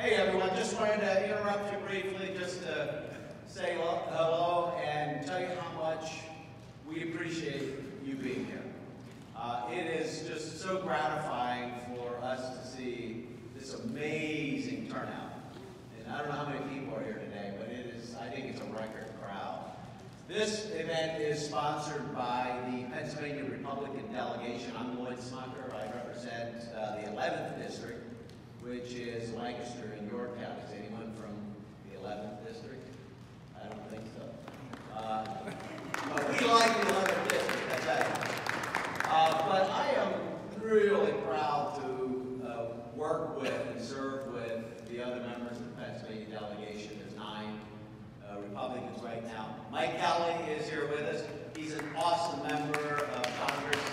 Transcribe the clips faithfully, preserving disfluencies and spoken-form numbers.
Hey everyone, just wanted to interrupt you briefly just to say hello and tell you how much we appreciate you being here. Uh, it is just so gratifying for us to see this amazing turnout. And I don't know how many people are here today, but it is, I think it's a record crowd. This event is sponsored by the Pennsylvania Republican delegation. I'm Lloyd Smucker. I represent uh, the eleventh district, which is Lancaster and Yorktown. Is anyone from the eleventh district? I don't think so. Uh, but we like the eleventh district, that's right. Uh, but I am really proud to uh, work with and serve with the other members of the Pennsylvania delegation. There's nine uh, Republicans right now. Mike Kelly is here with us. He's an awesome member of Congress.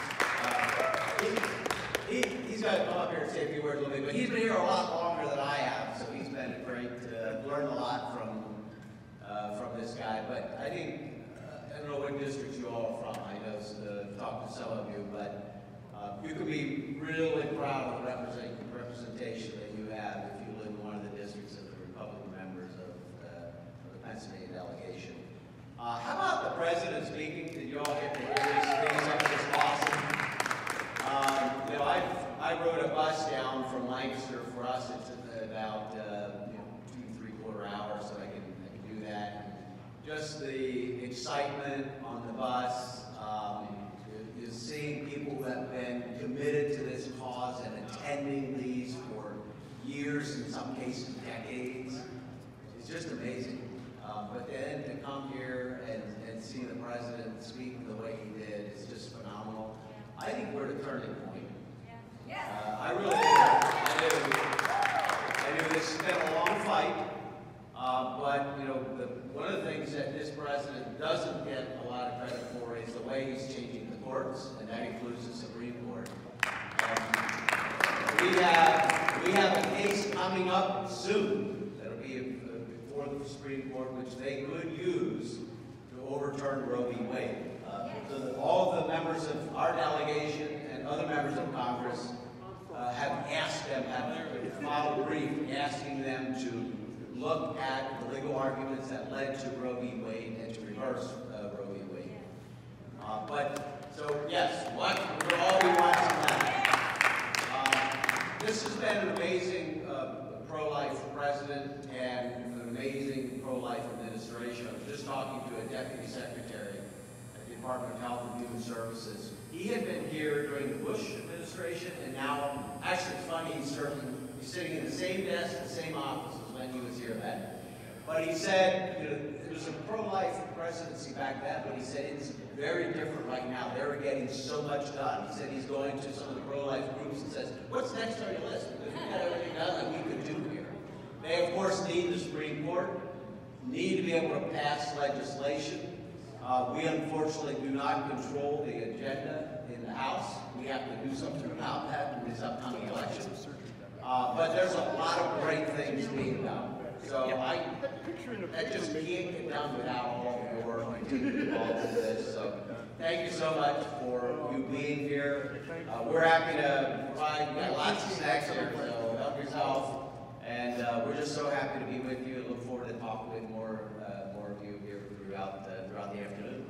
Uh, he, he, he's got to come up here and say a few words with me, but he's been here a lot longer than I have, so he's been great. Uh, learned a lot from uh, from this guy. But I think uh, I don't know what districts you all are from. I know uh, talked to some of you, but uh, you can be really proud of the represent, representation that you have if you live in one of the districts of the Republican members of, uh, of the Pennsylvania delegation. Uh, how about the president speaking? Did you all get to hear this? Things like this awesome. Um, you know, I I rode a bus down from Lancaster. For us, it's about uh, you know, two three quarter hours, so I can I can do that. Just the excitement on the bus um, is seeing people who have been committed to this cause and attending these for years, in some cases decades. It's just amazing. Um, but then to come here and, and see the president speak the way he did is just phenomenal. I think we're at a turning point. Uh, I really do. I do. I do. This has been a long fight, uh, but you know, the, one of the things that this president doesn't get a lot of credit for is the way he's changing the courts, and that includes the Supreme Court. Um, we have we have a case coming up soon that'll be before the Supreme Court, which they could use to overturn Roe v. Wade. Uh, so that all of the members of our delegation and other members of Congress uh, have asked them, have filed a brief asking them to look at the legal arguments that led to Roe v. Wade and to reverse uh, Roe v. Wade. Uh, but, so yes, what, we're all we want is that. Uh, this has been an amazing uh, pro-life president and an amazing pro-life administration. I was just talking to a deputy secretary at the Department of Health and Human Services. He had been here during the Bush administration, and now, actually it's funny, he's, serving, he's sitting in the same desk, the same office as when he was here then. But he said, you know, it was a pro-life presidency back then, but he said it's very different right now. They're getting so much done. He said he's going to some of the pro-life groups and says, what's next on your list? Because we got everything done that we could do here. They, of course, need the Supreme Court, need to be able to pass legislation. Uh, we, unfortunately, do not control the agenda in the House. We have to do something about that in this upcoming election. Uh, but there's a lot of great things being done. So I, I just can't get done without all of your continued involved in this. So thank you so much for you being here. Uh, we're happy to provide, we got lots of snacks here, so help yourself. And uh, we're just so happy to be with you and look forward to talking with more, uh, more of you here throughout the, throughout the afternoon.